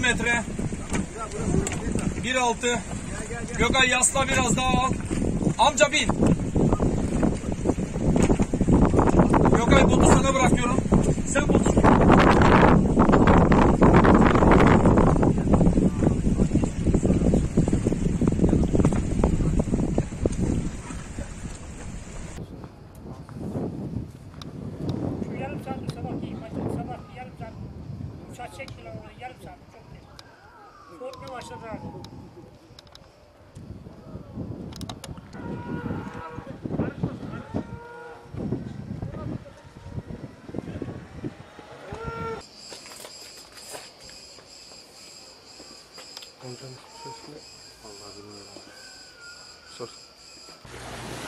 metre. 1.6. Gökay yasla biraz daha al. Amca bin. Gökay botu sana bırakıyorum. Sen botu. Yarım saat sabah iyi. Sabah yarım saat. Uçak çektiler oraya yarım saat. Çok iyi. Soğutmaya başladılar. Amcanın sesi ne? Vallahi bilmiyorum. Sor.